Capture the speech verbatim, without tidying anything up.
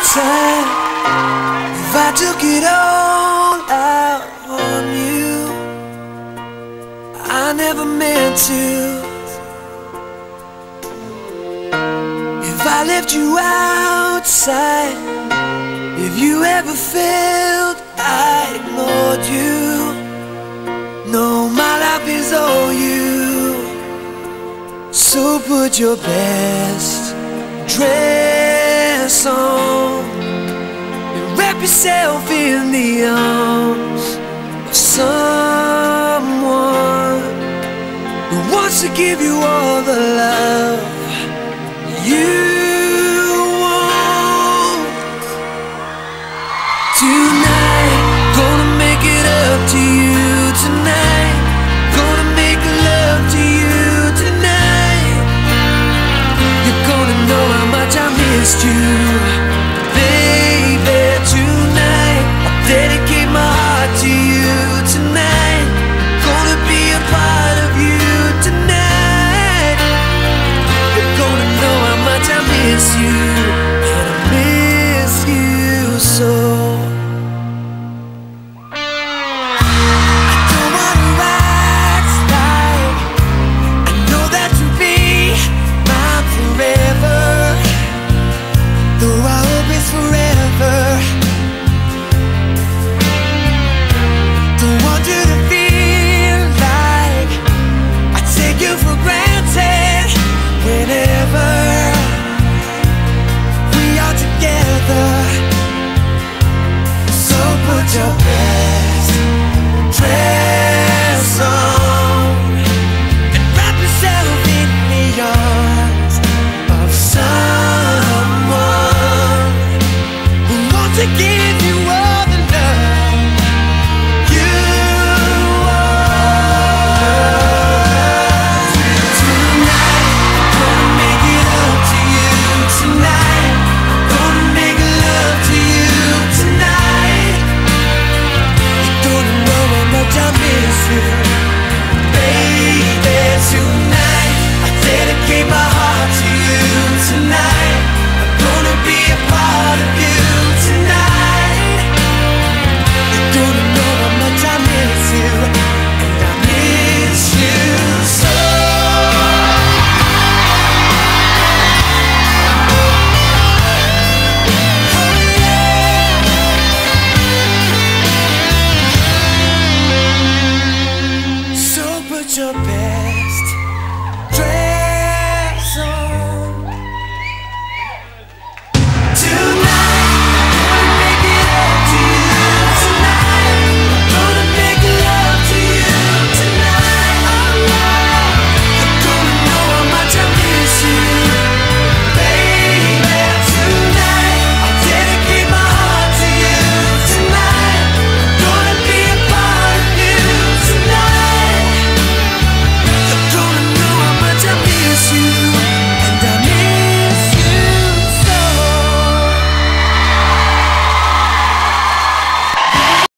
time if I took it all out on you. I never meant to. If I left you outside, if you ever felt I ignored you, no, my life is all you. So put your best dress on and wrap yourself in the arms of someone who wants to give you all the love you want. Tonight, gonna make it up to you tonight. Gonna make love to you tonight. You're gonna know how much I missed you.